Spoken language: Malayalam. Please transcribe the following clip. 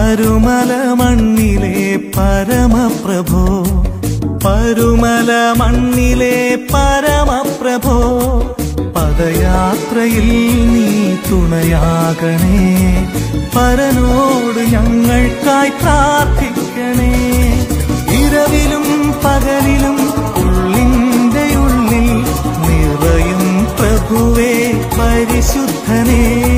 പരുമല മണ്ണിലെ പരമപ്രഭോ പരുമല മണ്ണിലെ പരമപ്രഭോ പദയാത്രയിൽ നീ തുണയാകണേ പരനോട് ഞങ്ങൾക്കായി പ്രാർത്ഥിക്കണേ ഇരവിലും പകലിലും ഉള്ളിൻ്റെ ഉള്ളിൽ നിറയും പ്രഭുവേ പരിശുദ്ധനേ